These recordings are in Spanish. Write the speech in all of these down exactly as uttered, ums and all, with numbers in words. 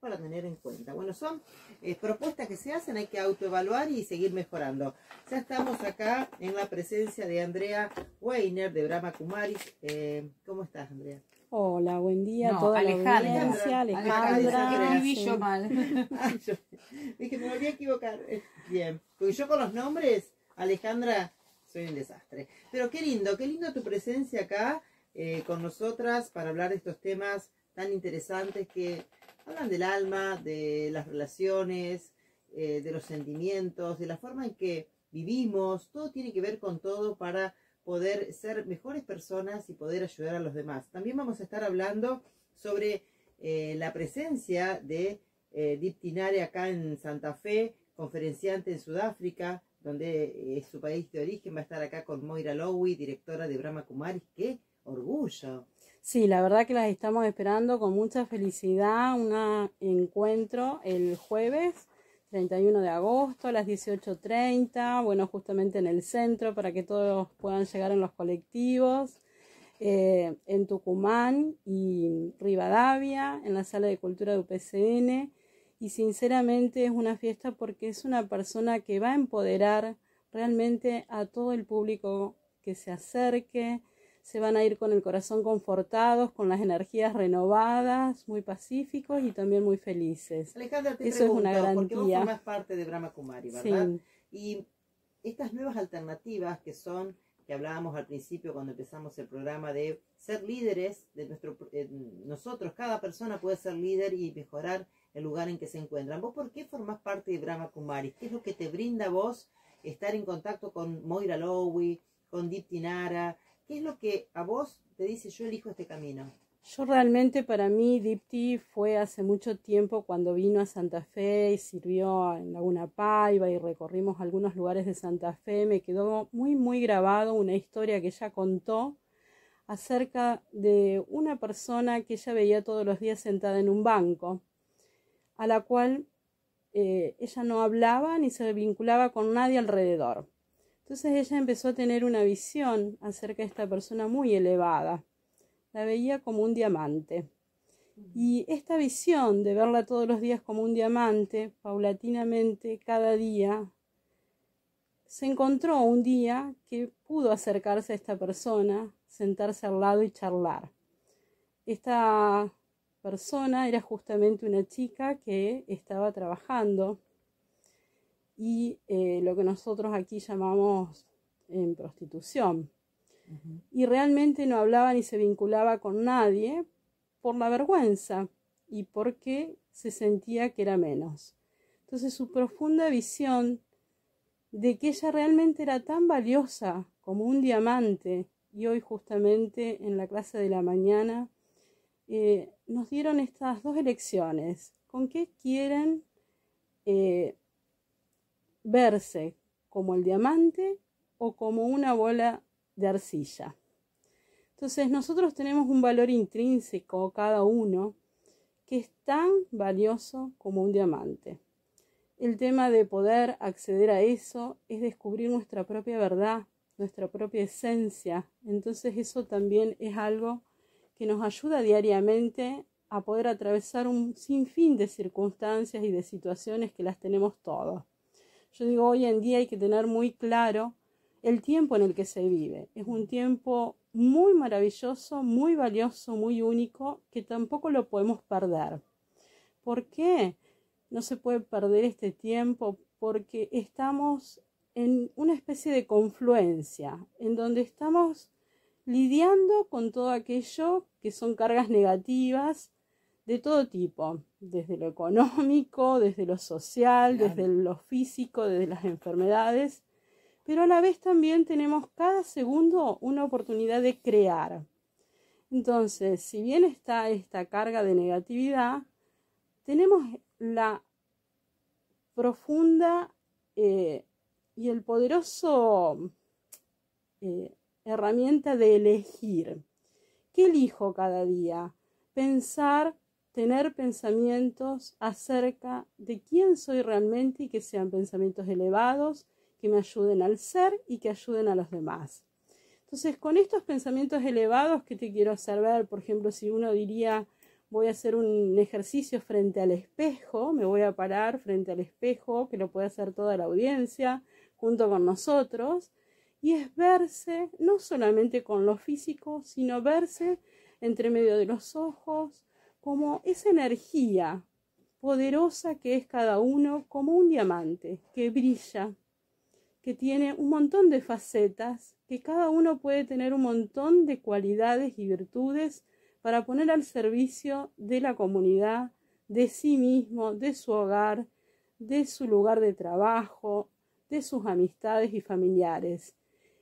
para tener en cuenta. Bueno, son eh, propuestas que se hacen, hay que autoevaluar y seguir mejorando. Ya estamos acá en la presencia de Andrea Weiner de Brahma Kumaris. Eh, ¿Cómo estás, Andrea? Hola, buen día a No, toda Alejandra. la audiencia. Alejandra. Alejandra, escribí sí. yo mal. Ah, yo dije, me volví a equivocar. Eh, Bien, porque yo con los nombres, Alejandra, soy un desastre. Pero qué lindo, qué lindo tu presencia acá eh, con nosotras para hablar de estos temas tan interesantes que hablan del alma, de las relaciones, eh, de los sentimientos, de la forma en que vivimos. Todo tiene que ver con todo para poder ser mejores personas y poder ayudar a los demás. También vamos a estar hablando sobre eh, la presencia de eh, Dipti Nare acá en Santa Fe, conferenciante en Sudáfrica, donde es su país de origen. Va a estar acá con Moira Lowy, directora de Brahma Kumaris. ¡Qué orgullo! Sí, la verdad que las estamos esperando con mucha felicidad. Un encuentro el jueves treinta y uno de agosto a las dieciocho treinta, bueno, justamente en el centro para que todos puedan llegar en los colectivos, eh, en Tucumán y Rivadavia, en la Sala de Cultura de U P C N. Y sinceramente es una fiesta porque es una persona que va a empoderar realmente a todo el público que se acerque. Se van a ir con el corazón confortados, con las energías renovadas, muy pacíficos y también muy felices. Alejandra, te Eso pregunto, es una garantía. porque vos formás parte de Brahma Kumari, ¿verdad? Sí. Y estas nuevas alternativas que son, que hablábamos al principio cuando empezamos el programa, de ser líderes de nuestro, eh, nosotros, cada persona puede ser líder y mejorar el lugar en que se encuentran. ¿Vos por qué formás parte de Brahma Kumaris? ¿Qué es lo que te brinda a vos estar en contacto con Moira Lowy, con Dipti Nare? ¿Qué es lo que a vos te dice yo elijo este camino? Yo realmente, para mí, Dipti fue hace mucho tiempo cuando vino a Santa Fe y sirvió en Laguna Paiva y recorrimos algunos lugares de Santa Fe. Me quedó muy muy grabado una historia que ella contó acerca de una persona que ella veía todos los días sentada en un banco, a la cual eh, ella no hablaba ni se vinculaba con nadie alrededor. Entonces ella empezó a tener una visión acerca de esta persona muy elevada. La veía como un diamante. Y esta visión de verla todos los días como un diamante, paulatinamente, cada día, se encontró un día que pudo acercarse a esta persona, sentarse al lado y charlar. Esta persona era justamente una chica que estaba trabajando y eh, lo que nosotros aquí llamamos en prostitución. Uh-huh. Y realmente no hablaba ni se vinculaba con nadie por la vergüenza y porque se sentía que era menos. Entonces su profunda visión de que ella realmente era tan valiosa como un diamante, y hoy justamente en la clase de la mañana eh, nos dieron estas dos elecciones. ¿Con qué quieren eh, verse? ¿Como el diamante o como una bola de arcilla? Entonces nosotros tenemos un valor intrínseco cada uno que es tan valioso como un diamante. El tema de poder acceder a eso es descubrir nuestra propia verdad, nuestra propia esencia. Entonces eso también es algo que nos ayuda diariamente a poder atravesar un sinfín de circunstancias y de situaciones que las tenemos todos. Yo digo, hoy en día hay que tener muy claro el tiempo en el que se vive. Es un tiempo muy maravilloso, muy valioso, muy único, que tampoco lo podemos perder. ¿Por qué no se puede perder este tiempo? Porque estamos en una especie de confluencia, en donde estamos lidiando con todo aquello que son cargas negativas de todo tipo, desde lo económico, desde lo social, claro, desde lo físico, desde las enfermedades, pero a la vez también tenemos cada segundo una oportunidad de crear. Entonces, si bien está esta carga de negatividad, tenemos la profunda eh, y el poderoso eh, herramienta de elegir. ¿Qué elijo cada día? Pensar, tener pensamientos acerca de quién soy realmente y que sean pensamientos elevados, que me ayuden al ser y que ayuden a los demás. Entonces, con estos pensamientos elevados, ¿qué te quiero hacer ver? Por ejemplo, si uno diría, voy a hacer un ejercicio frente al espejo, me voy a parar frente al espejo, que lo puede hacer toda la audiencia, junto con nosotros, y es verse, no solamente con lo físico, sino verse entre medio de los ojos, como esa energía poderosa que es cada uno, como un diamante que brilla, que tiene un montón de facetas, que cada uno puede tener un montón de cualidades y virtudes para poner al servicio de la comunidad, de sí mismo, de su hogar, de su lugar de trabajo, de sus amistades y familiares.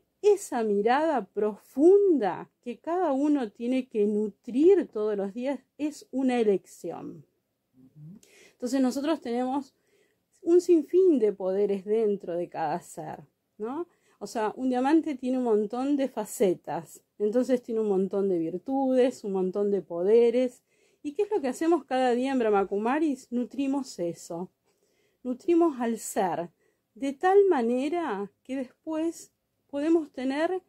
Esa mirada profunda que cada uno tiene que nutrir todos los días es una elección. Entonces nosotros tenemos un sinfín de poderes dentro de cada ser, ¿no? O sea, un diamante tiene un montón de facetas, entonces tiene un montón de virtudes, un montón de poderes. ¿Y qué es lo que hacemos cada día en Brahma Kumaris? Nutrimos eso, nutrimos al ser, de tal manera que después podemos tener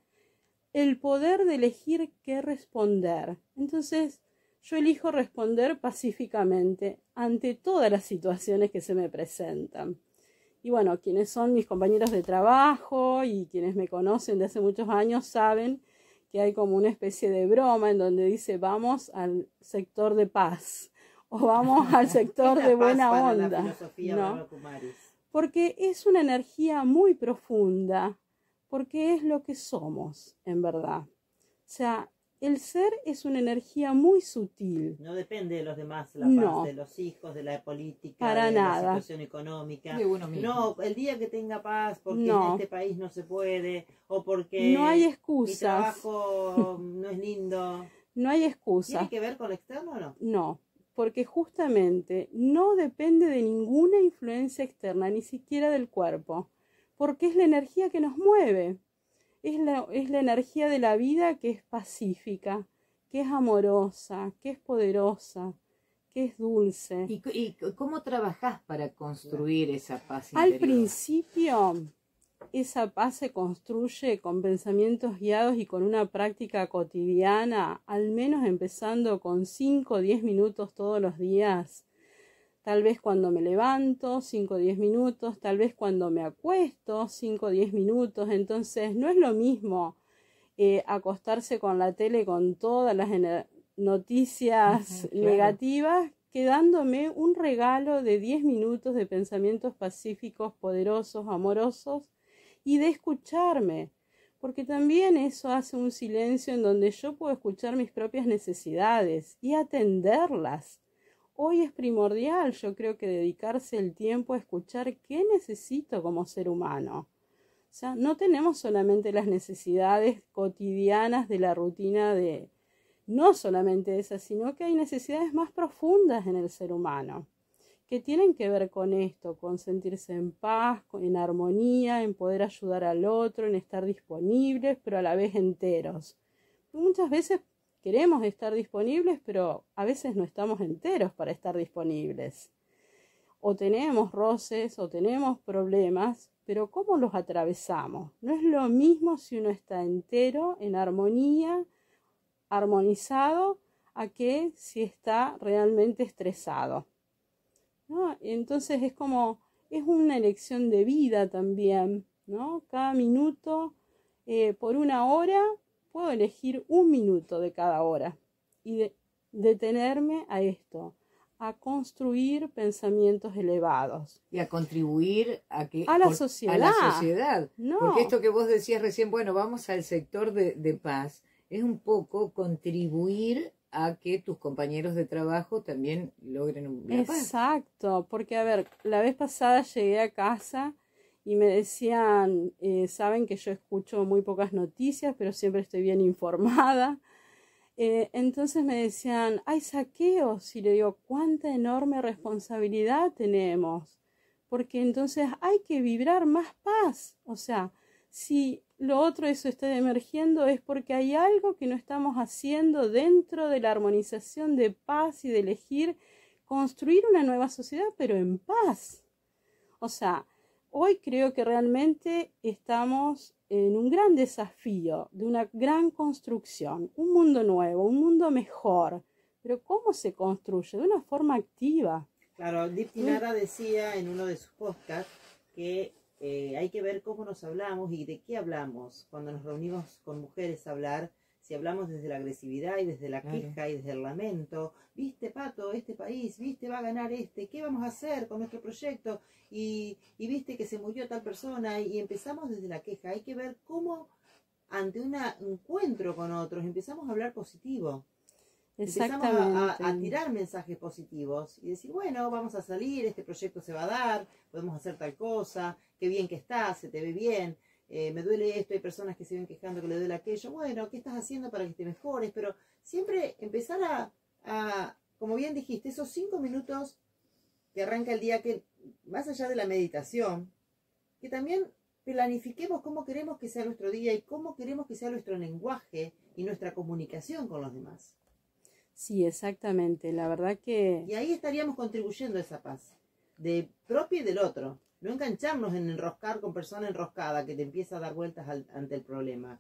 el poder de elegir qué responder. Entonces, yo elijo responder pacíficamente ante todas las situaciones que se me presentan. Y bueno, quienes son mis compañeros de trabajo y quienes me conocen de hace muchos años saben que hay como una especie de broma en donde dice vamos al sector de paz o vamos al sector de buena onda, ¿no? Porque es una energía muy profunda, porque es lo que somos en verdad. O sea, el ser es una energía muy sutil. No depende de los demás, la paz no, de los hijos, de la política, para de nada. la situación económica. De uno mismo. No, el día que tenga paz, porque no. en este país no se puede, o porque no hay excusas. Mi trabajo no es lindo. No hay excusas. ¿Tiene que ver con lo externo o no? No, porque justamente no depende de ninguna influencia externa, ni siquiera del cuerpo, porque es la energía que nos mueve. Es la, es la energía de la vida que es pacífica, que es amorosa, que es poderosa, que es dulce. ¿Y, y cómo trabajás para construir esa paz interior? Al principio, esa paz se construye con pensamientos guiados y con una práctica cotidiana, al menos empezando con cinco o diez minutos todos los días. Tal vez cuando me levanto, cinco o diez minutos, tal vez cuando me acuesto, cinco o diez minutos. Entonces no es lo mismo eh, acostarse con la tele con todas las noticias uh-huh, negativas, claro, que dándome un regalo de diez minutos de pensamientos pacíficos, poderosos, amorosos, y de escucharme. Porque también eso hace un silencio en donde yo puedo escuchar mis propias necesidades y atenderlas. Hoy es primordial, yo creo que dedicarse el tiempo a escuchar qué necesito como ser humano. O sea, no tenemos solamente las necesidades cotidianas de la rutina de, no solamente esas, sino que hay necesidades más profundas en el ser humano, que tienen que ver con esto, con sentirse en paz, en armonía, en poder ayudar al otro, en estar disponibles, pero a la vez enteros. Muchas veces queremos estar disponibles, pero a veces no estamos enteros para estar disponibles. O tenemos roces, o tenemos problemas, pero ¿cómo los atravesamos? No es lo mismo si uno está entero, en armonía, armonizado, a que si está realmente estresado, ¿no? Entonces es como, es una elección de vida también, ¿no? Cada minuto, eh, por una hora, puedo elegir un minuto de cada hora y de, detenerme a esto, a construir pensamientos elevados. Y a contribuir a, que, a la por, sociedad. A la sociedad. No. Porque esto que vos decías recién, bueno, vamos al sector de, de paz, es un poco contribuir a que tus compañeros de trabajo también logren la paz. Exacto, porque a ver, la vez pasada llegué a casa y me decían, eh, saben que yo escucho muy pocas noticias, pero siempre estoy bien informada. Eh, entonces me decían, hay saqueos, y le digo, cuánta enorme responsabilidad tenemos, porque entonces hay que vibrar más paz. O sea, si lo otro eso está emergiendo es porque hay algo que no estamos haciendo dentro de la armonización de paz y de elegir construir una nueva sociedad, pero en paz. O sea, hoy creo que realmente estamos en un gran desafío de una gran construcción, un mundo nuevo, un mundo mejor, pero ¿cómo se construye? De una forma activa. Claro, Dipti Nara decía en uno de sus podcasts que eh, hay que ver cómo nos hablamos y de qué hablamos cuando nos reunimos con mujeres a hablar. Si hablamos desde la agresividad y desde la queja claro. y desde el lamento, viste Pato, este país, viste va a ganar este, ¿qué vamos a hacer con nuestro proyecto? Y, y viste que se murió tal persona y, y empezamos desde la queja. Hay que ver cómo ante un encuentro con otros empezamos a hablar positivo. Empezamos a, a, a tirar mensajes positivos y decir, bueno, vamos a salir, este proyecto se va a dar, podemos hacer tal cosa, qué bien que estás, se te ve bien. Eh, me duele esto, hay personas que se ven quejando que le duele aquello, bueno, ¿qué estás haciendo para que te mejores? Pero siempre empezar a, a, como bien dijiste, esos cinco minutos que arranca el día, que más allá de la meditación, que también planifiquemos cómo queremos que sea nuestro día y cómo queremos que sea nuestro lenguaje y nuestra comunicación con los demás. Sí, exactamente, la verdad que... Y ahí estaríamos contribuyendo a esa paz, de propio y del otro. No engancharnos en enroscar con persona enroscada que te empieza a dar vueltas al, ante el problema.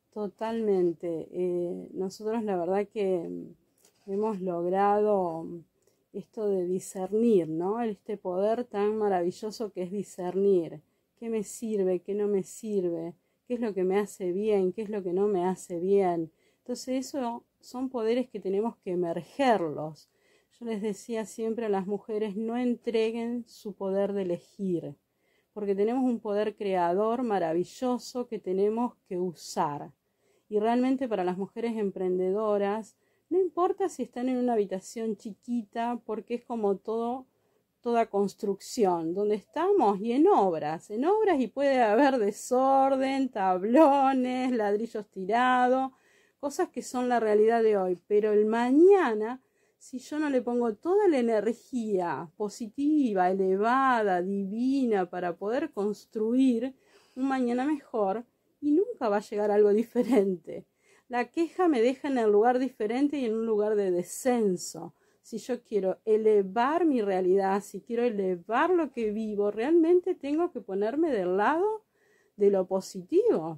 Totalmente. Eh, nosotros la verdad que hemos logrado esto de discernir, ¿no? Este poder tan maravilloso que es discernir. ¿Qué me sirve? ¿Qué no me sirve? ¿Qué es lo que me hace bien? ¿Qué es lo que no me hace bien? Entonces eso son poderes que tenemos que emergerlos. Yo les decía siempre a las mujeres, no entreguen su poder de elegir, porque tenemos un poder creador maravilloso que tenemos que usar. Y realmente para las mujeres emprendedoras, no importa si están en una habitación chiquita, porque es como todo, toda construcción, donde estamos y en obras, en obras y puede haber desorden, tablones, ladrillos tirados, cosas que son la realidad de hoy, pero el mañana, si yo no le pongo toda la energía positiva, elevada, divina, para poder construir un mañana mejor, y nunca va a llegar algo diferente. La queja me deja en el lugar diferente y en un lugar de descenso. Si yo quiero elevar mi realidad, si quiero elevar lo que vivo, realmente tengo que ponerme del lado de lo positivo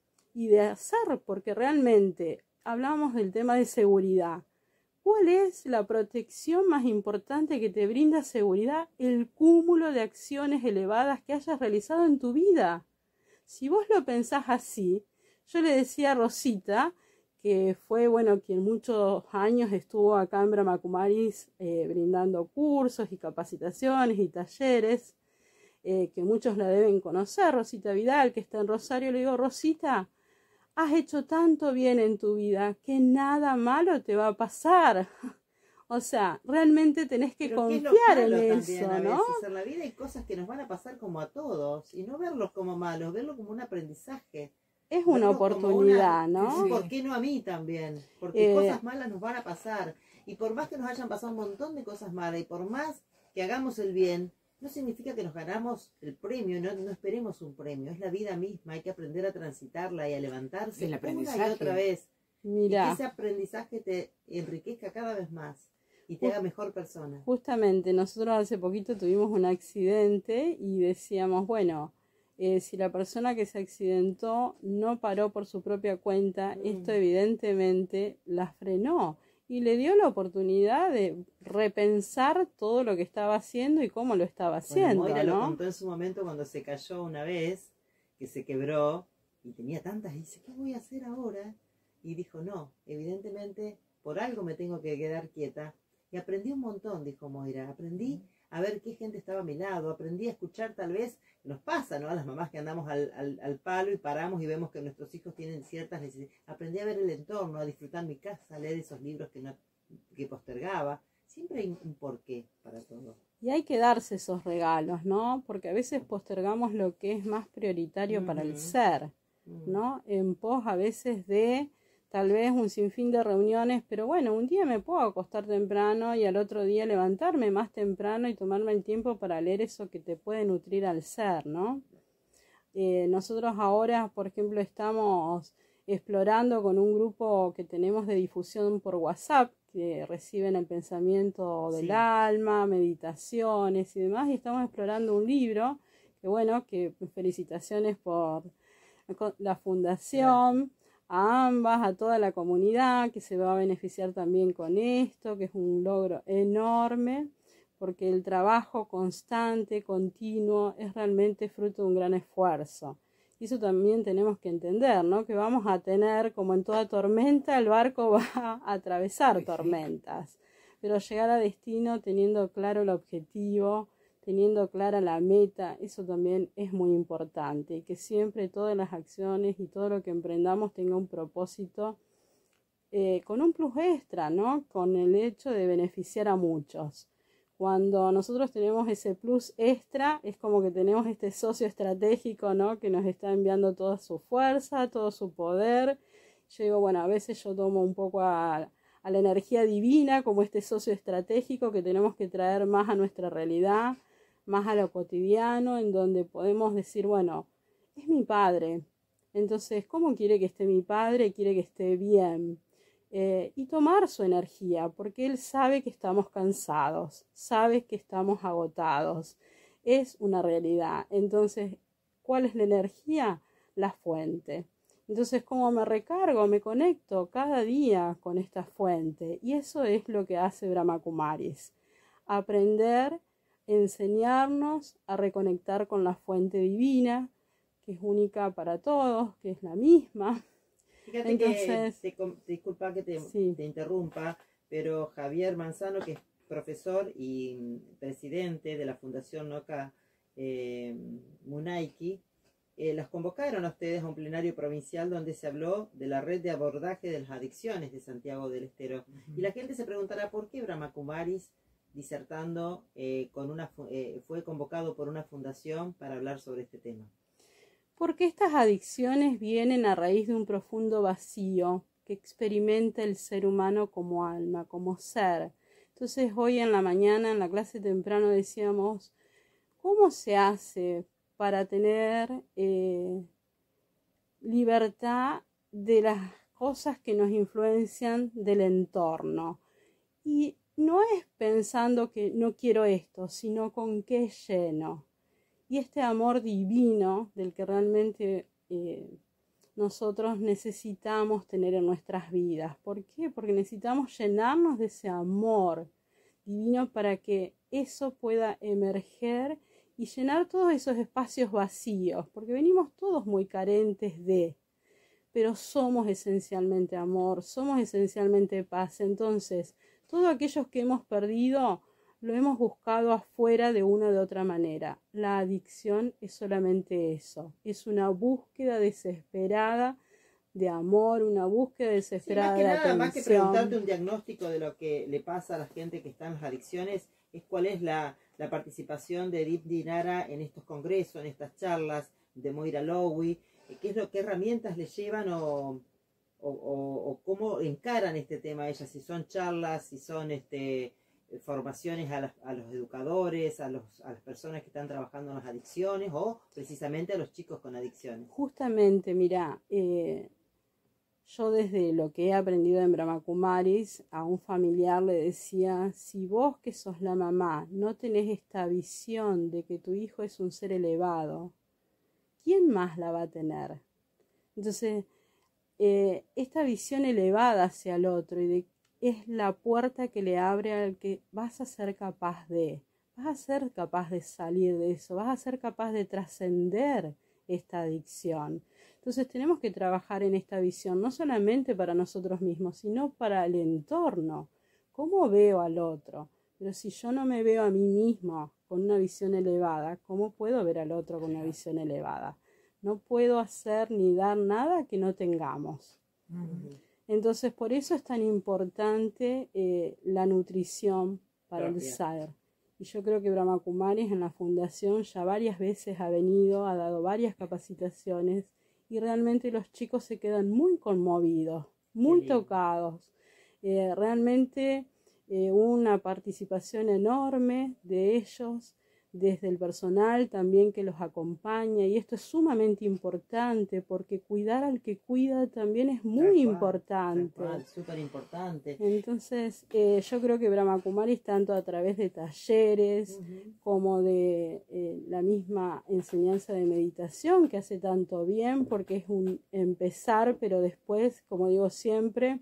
y de hacer, porque realmente hablamos del tema de seguridad. ¿Cuál es la protección más importante que te brinda seguridad? El cúmulo de acciones elevadas que hayas realizado en tu vida. Si vos lo pensás así, yo le decía a Rosita, que fue, bueno, quien muchos años estuvo acá en Brahma Kumaris eh, brindando cursos y capacitaciones y talleres, eh, que muchos la deben conocer, Rosita Vidal, que está en Rosario. Le digo, Rosita, has hecho tanto bien en tu vida que nada malo te va a pasar. O sea, realmente tenés que Pero confiar en también, eso, a ¿no? veces, en la vida hay cosas que nos van a pasar como a todos y no verlos como malos, verlo como un aprendizaje. Es una oportunidad, una, ¿no? Sí. ¿Por qué no a mí también? Porque Eh, cosas malas nos van a pasar. Y por más que nos hayan pasado un montón de cosas malas y por más que hagamos el bien, no significa que nos ganamos el premio, no, no esperemos un premio. Es la vida misma, hay que aprender a transitarla y a levantarse una y otra vez. Mirá, y que ese aprendizaje te enriquezca cada vez más y te haga mejor persona. Justamente, nosotros hace poquito tuvimos un accidente y decíamos, bueno, eh, si la persona que se accidentó no paró por su propia cuenta, mm. esto evidentemente la frenó y le dio la oportunidad de repensar todo lo que estaba haciendo y cómo lo estaba haciendo. Bueno, Moira ¿no? lo contó en su momento cuando se cayó una vez, que se quebró y tenía tantas, y dice, ¿qué voy a hacer ahora? Y dijo, no, evidentemente por algo me tengo que quedar quieta. Y aprendí un montón, dijo Moira, aprendí a ver qué gente estaba a mi lado, aprendí a escuchar tal vez, nos pasa, ¿no? A las mamás que andamos al, al, al palo y paramos y vemos que nuestros hijos tienen ciertas necesidades. Aprendí a ver el entorno, a disfrutar mi casa, a leer esos libros que, no, que postergaba. Siempre hay un porqué para todo. Y hay que darse esos regalos, ¿no? Porque a veces postergamos lo que es más prioritario uh-huh. para el ser, ¿no? En pos a veces de tal vez un sinfín de reuniones, pero bueno, un día me puedo acostar temprano y al otro día levantarme más temprano y tomarme el tiempo para leer eso que te puede nutrir al ser, ¿no? Eh, nosotros ahora, por ejemplo, estamos explorando con un grupo que tenemos de difusión por WhatsApp, que reciben el pensamiento del sí. alma, meditaciones y demás, y estamos explorando un libro, que bueno, que felicitaciones por la fundación. Gracias. a ambas, a toda la comunidad que se va a beneficiar también con esto, que es un logro enorme, porque el trabajo constante, continuo, es realmente fruto de un gran esfuerzo. Y eso también tenemos que entender, ¿no? Que vamos a tener, como en toda tormenta, el barco va a atravesar tormentas, pero llegar a destino teniendo claro el objetivo, teniendo clara la meta, eso también es muy importante, y que siempre todas las acciones y todo lo que emprendamos tenga un propósito eh, con un plus extra, ¿no? Con el hecho de beneficiar a muchos. Cuando nosotros tenemos ese plus extra, es como que tenemos este socio estratégico, ¿no? Que nos está enviando toda su fuerza, todo su poder. Yo digo, bueno, a veces yo tomo un poco a, a la energía divina como este socio estratégico que tenemos que traer más a nuestra realidad, más a lo cotidiano, en donde podemos decir, bueno, es mi padre. Entonces, ¿cómo quiere que esté mi padre? Quiere que esté bien. Eh, y tomar su energía, porque él sabe que estamos cansados, sabe que estamos agotados, es una realidad. Entonces, ¿cuál es la energía? La fuente. Entonces, ¿cómo me recargo? Me conecto cada día con esta fuente, y eso es lo que hace Brahma Kumaris, aprender, enseñarnos a reconectar con la fuente divina, que es única para todos, que es la misma. Fíjate Entonces, que, te, disculpa que te, sí. te interrumpa, pero Javier Manzano, que es profesor y presidente de la Fundación Noka eh, Munaiki, eh, las convocaron a ustedes a un plenario provincial donde se habló de la red de abordaje de las adicciones de Santiago del Estero. Uh-huh. Y la gente se preguntará por qué Brahma Kumaris, disertando, eh, con una, eh, fue convocado por una fundación para hablar sobre este tema. Porque estas adicciones vienen a raíz de un profundo vacío que experimenta el ser humano como alma, como ser. Entonces hoy en la mañana, en la clase temprano, decíamos, ¿cómo se hace para tener eh, libertad de las cosas que nos influencian del entorno? Y no es pensando que no quiero esto, sino con qué lleno. Y este amor divino del que realmente eh, nosotros necesitamos tener en nuestras vidas. ¿Por qué? Porque necesitamos llenarnos de ese amor divino para que eso pueda emerger y llenar todos esos espacios vacíos, porque venimos todos muy carentes de, pero somos esencialmente amor, somos esencialmente paz. Entonces, todos aquellos que hemos perdido, lo hemos buscado afuera de una de otra manera. La adicción es solamente eso, es una búsqueda desesperada de amor, una búsqueda desesperada sí, más que de nada, atención. Más que preguntarte un diagnóstico de lo que le pasa a la gente que está en las adicciones, es cuál es la, la participación de Dipti Nara en estos congresos, en estas charlas de Moira Lowy, qué es lo qué herramientas le llevan o, o, o, o cómo encaran este tema ellas, si son charlas, si son este formaciones a, las, a los educadores, a, los, a las personas que están trabajando en las adicciones o precisamente a los chicos con adicciones. Justamente, mira, eh, yo desde lo que he aprendido en Brahma Kumaris, a un familiar le decía, si vos que sos la mamá no tenés esta visión de que tu hijo es un ser elevado, ¿quién más la va a tener? Entonces, eh, esta visión elevada hacia el otro y de es la puerta que le abre al que vas a ser capaz de, vas a ser capaz de salir de eso, vas a ser capaz de trascender esta adicción. Entonces tenemos que trabajar en esta visión, no solamente para nosotros mismos, sino para el entorno. ¿Cómo veo al otro? Pero si yo no me veo a mí mismo con una visión elevada, ¿cómo puedo ver al otro con una visión elevada? No puedo hacer ni dar nada que no tengamos. Uh-huh. Entonces, por eso es tan importante eh, la nutrición para el ser. Y yo creo que Brahma Kumaris en la fundación ya varias veces ha venido, ha dado varias capacitaciones y realmente los chicos se quedan muy conmovidos, muy tocados. Eh, realmente eh, una participación enorme de ellos, desde el personal también que los acompaña, y esto es sumamente importante porque cuidar al que cuida también es muy Tal cual, importante. tal cual, súper importante. Entonces eh, yo creo que Brahma Kumaris, tanto a través de talleres uh-huh. como de eh, la misma enseñanza de meditación, que hace tanto bien porque es un empezar, pero después, como digo siempre,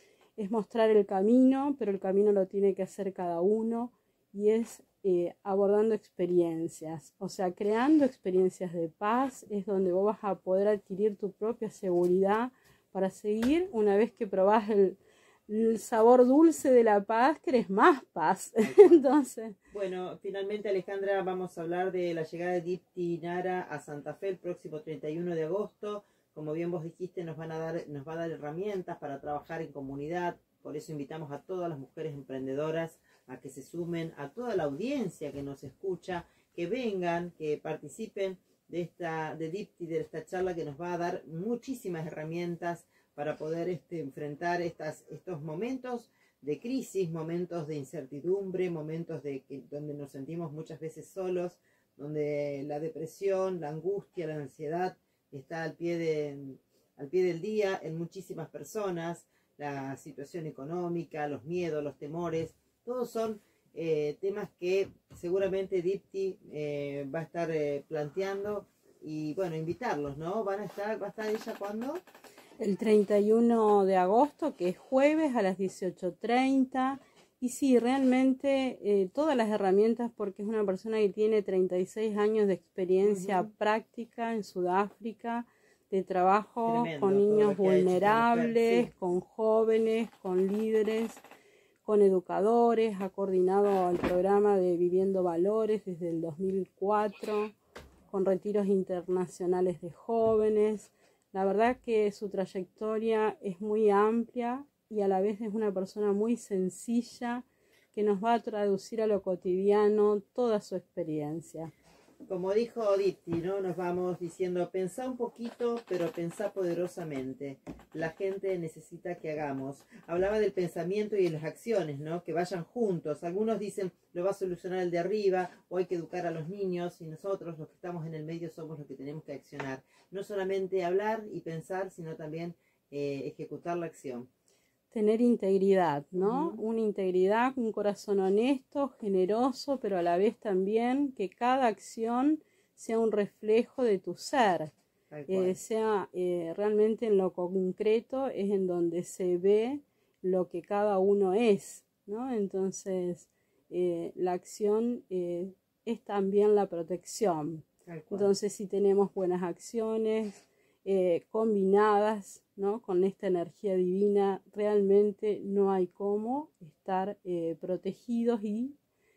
es mostrar el camino, pero el camino lo tiene que hacer cada uno, y es eh, abordando experiencias, o sea, creando experiencias de paz, es donde vos vas a poder adquirir tu propia seguridad para seguir. Una vez que probás el, el sabor dulce de la paz, querés más paz. Entonces, bueno, finalmente, Alejandra, vamos a hablar de la llegada de Dipti Nara a Santa Fe el próximo treinta y uno de agosto. Como bien vos dijiste, nos van a dar, nos va a dar herramientas para trabajar en comunidad. Por eso invitamos a todas las mujeres emprendedoras a que se sumen, a toda la audiencia que nos escucha, que vengan, que participen de esta, de Dipti, de esta charla que nos va a dar muchísimas herramientas para poder este, enfrentar estas, estos momentos de crisis, momentos de incertidumbre, momentos de que, donde nos sentimos muchas veces solos, donde la depresión, la angustia, la ansiedad está al pie, de, al pie del día en muchísimas personas, la situación económica, los miedos, los temores, todos son eh, temas que seguramente Dipti eh, va a estar eh, planteando, y bueno, invitarlos, ¿no? Van a estar, ¿va a estar ella cuándo? El treinta y uno de agosto, que es jueves, a las dieciocho treinta. Y sí, realmente eh, todas las herramientas, porque es una persona que tiene treinta y seis años de experiencia uh-huh. práctica en Sudáfrica, de trabajo Tremendo, con niños vulnerables, sí. con jóvenes, con líderes, con educadores. Ha coordinado el programa de Viviendo Valores desde el dos mil cuatro, con retiros internacionales de jóvenes. La verdad que su trayectoria es muy amplia, y a la vez es una persona muy sencilla que nos va a traducir a lo cotidiano toda su experiencia. Como dijo Dipti, ¿no? Nos vamos diciendo, pensá un poquito, pero pensá poderosamente. La gente necesita que hagamos. Hablaba del pensamiento y de las acciones, ¿no? Que vayan juntos. Algunos dicen, lo va a solucionar el de arriba, o hay que educar a los niños, y nosotros, los que estamos en el medio, somos los que tenemos que accionar. No solamente hablar y pensar, sino también eh, ejecutar la acción. Tener integridad, ¿no? Uh-huh. Una integridad, un corazón honesto, generoso, pero a la vez también que cada acción sea un reflejo de tu ser, eh, sea eh, realmente en lo concreto, es en donde se ve lo que cada uno es, ¿no? Entonces, eh, la acción eh, es también la protección. Entonces, si tenemos buenas acciones eh, combinadas, ¿no? Con esta energía divina, realmente no hay cómo estar eh, protegidos y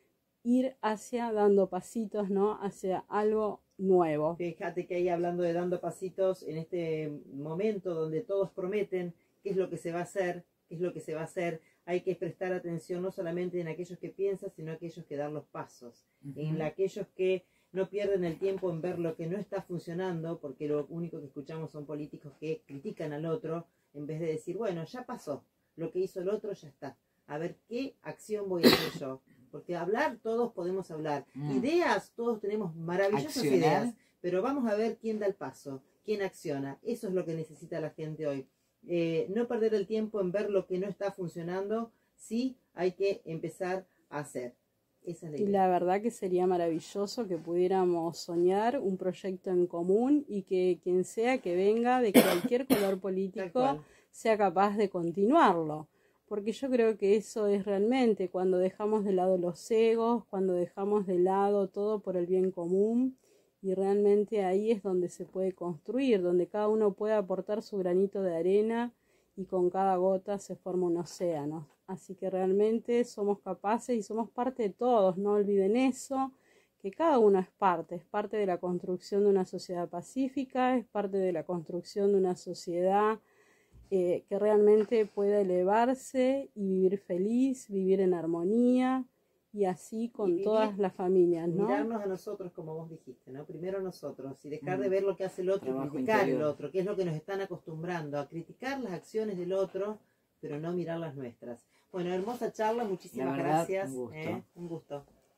ir hacia, dando pasitos, ¿no? Hacia algo nuevo. Fíjate que ahí, hablando de dando pasitos, en este momento donde todos prometen qué es lo que se va a hacer, qué es lo que se va a hacer, hay que prestar atención no solamente en aquellos que piensan, sino en aquellos que dan los pasos, uh-huh. en aquellos que no pierden el tiempo en ver lo que no está funcionando, porque lo único que escuchamos son políticos que critican al otro, en vez de decir, bueno, ya pasó, lo que hizo el otro ya está, a ver qué acción voy a hacer yo, porque hablar todos podemos hablar, mm. ideas todos tenemos maravillosas Accionar. ideas, pero vamos a ver quién da el paso, quién acciona. Eso es lo que necesita la gente hoy, eh, no perder el tiempo en ver lo que no está funcionando, sí hay que empezar a hacer. Esa es la idea. Y la verdad que sería maravilloso que pudiéramos soñar un proyecto en común, y que quien sea que venga de cualquier color político sea capaz de continuarlo, porque yo creo que eso es realmente cuando dejamos de lado los egos, cuando dejamos de lado todo por el bien común, y realmente ahí es donde se puede construir, donde cada uno puede aportar su granito de arena, y con cada gota se forma un océano. Así que realmente somos capaces y somos parte de todos, no olviden eso, que cada uno es parte, es parte de la construcción de una sociedad pacífica, es parte de la construcción de una sociedad eh, que realmente pueda elevarse y vivir feliz, vivir en armonía, y así con y vivir, todas las familias, ¿no? Mirarnos a nosotros, como vos dijiste, ¿no? Primero nosotros, y dejar mm. de ver lo que hace el otro, y criticar el otro, que es lo que nos están acostumbrando, a criticar las acciones del otro, pero no mirar las nuestras. Bueno, hermosa charla, muchísimas verdad, gracias. Un gusto. ¿eh? Un gusto.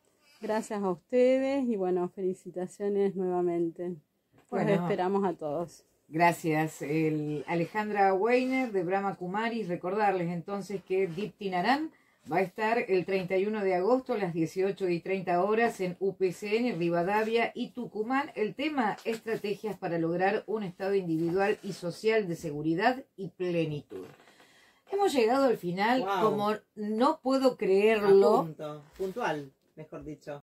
Gracias a ustedes y bueno, felicitaciones nuevamente. Bueno. Los esperamos a todos. Gracias, el Alejandra Weiner de Brahma Kumaris. Recordarles entonces que Dipti Naran va a estar el treinta y uno de agosto a las dieciocho y treinta horas en U P C N, Rivadavia y Tucumán. El tema, estrategias para lograr un estado individual y social de seguridad y plenitud. Hemos llegado al final, Wow. como no puedo creerlo. A punto, puntual, mejor dicho.